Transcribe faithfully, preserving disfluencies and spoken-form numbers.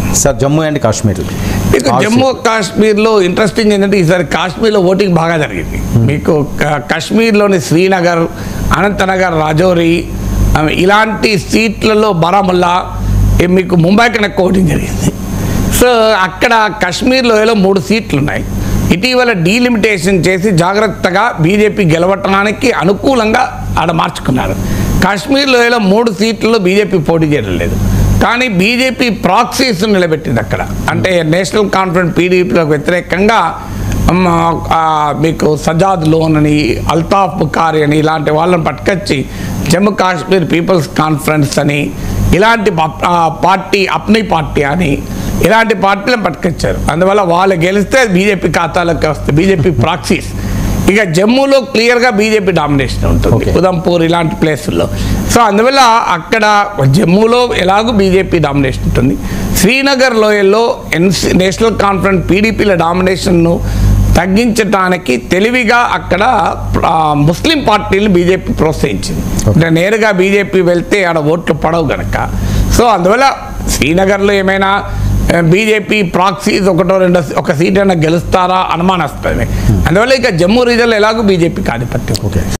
Sir Jammu and Kashmir మీకు జమ్మూ కాశ్మీర్లో interesting ఏంటంటే ఈసారి కాశ్మీర్లో ఓటింగ్ బాగా జరిగింది. మీకు కాశ్మీర్లోని శ్రీనగర్, అనంతనగర్, రాజౌరి ఇలాంటి సీట్లలో బారాముల్లా మీకు ముంబై కన్నా ఓటింగ్ జరిగింది. సో అక్కడ కాశ్మీర్ లోయలో మూడు సీట్లు ఉన్నాయి. ఇటీవల డీలిమిటేషన్ చేసి జాగ్రత్తగా బీజేపీ గెలవటానికి అనుకూలంగా ఆడ మార్చుకున్నారు. కాశ్మీర్ లోయలో మూడు సీట్లలో బీజేపీ పోటీ చేయడం లేదు, కానీ బీజేపీ ప్రాక్సీస్ నిలబెట్టింది అక్కడ. అంటే నేషనల్ కాన్ఫరెన్స్ పీడీపీలకు వ్యతిరేకంగా మీకు సజాద్ లోన్ అని, అల్తాఫ్ బుఖారీ అని ఇలాంటి వాళ్ళని పట్టుకొచ్చి జమ్మూ కాశ్మీర్ పీపుల్స్ కాన్ఫరెన్స్ అని ఇలాంటి పార్టీ, అప్నీ పార్టీ అని ఇలాంటి పార్టీలను పట్టుకొచ్చారు. అందువల్ల వాళ్ళు గెలిస్తే బీజేపీ ఖాతాలోకి వస్తుంది, బీజేపీ ప్రాక్సీస్. ఇక జమ్మూలో క్లియర్గా బీజేపీ డామినేషన్ ఉంటుంది, ఉదంపూర్ ఇలాంటి ప్లేసుల్లో. సో అందువల్ల అక్కడ జమ్మూలో ఎలాగో బీజేపీ డామినేషన్ ఉంటుంది. శ్రీనగర్ లోయల్లో ఎన్సీ నేషనల్ కాన్ఫరెన్స్ పీడీపీల డామినేషన్ను తగ్గించడానికి తెలివిగా అక్కడ ముస్లిం పార్టీలు బీజేపీ ప్రోత్సహించింది. అంటే నేరుగా బీజేపీ వెళ్తే ఆడ ఓట్లు పడవు కనుక. సో అందువల్ల శ్రీనగర్లో ఏమైనా బీజేపీ ప్రాక్సీస్ ఒకటో రెండో ఒక సీట్ అయినా గెలుస్తారా అనుమానిస్తుంది. అందువల్ల ఇక జమ్మూ రీజన్లో ఎలాగో బీజేపీకి ఆధిపత్యం.